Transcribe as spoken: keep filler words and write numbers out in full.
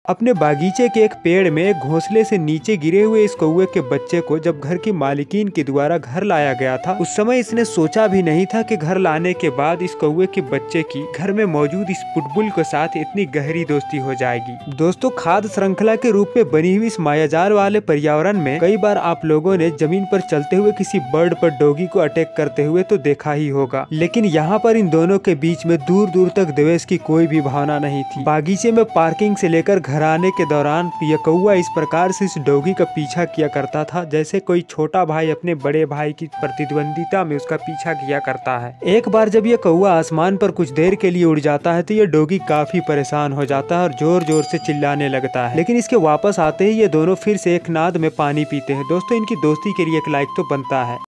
अपने बागीचे के एक पेड़ में घोंसले से नीचे गिरे हुए इस कौवे के बच्चे को जब घर की मालिकीन के द्वारा घर लाया गया था, उस समय इसने सोचा भी नहीं था कि घर लाने के बाद इस कौवे के बच्चे की घर में मौजूद इस पुटबुल के साथ इतनी गहरी दोस्ती हो जाएगी। दोस्तों, खाद्य श्रृंखला के रूप में बनी हुई इस मायाजाल वाले पर्यावरण में कई बार आप लोगों ने जमीन पर चलते हुए किसी बर्ड पर डॉगी को अटैक करते हुए तो देखा ही होगा, लेकिन यहाँ पर इन दोनों के बीच में दूर दूर तक द्वेष की कोई भी भावना नहीं थी। बागीचे में पार्किंग से लेकर घर आने के दौरान यह कौवा इस प्रकार से इस डॉगी का पीछा किया करता था जैसे कोई छोटा भाई अपने बड़े भाई की प्रतिद्वंदिता में उसका पीछा किया करता है। एक बार जब यह कौवा आसमान पर कुछ देर के लिए उड़ जाता है तो यह डॉगी काफी परेशान हो जाता है और जोर जोर से चिल्लाने लगता है, लेकिन इसके वापस आते ही ये दोनों फिर से एक नाद में पानी पीते हैं। दोस्तों, इनकी दोस्ती के लिए एक लाइक तो बनता है।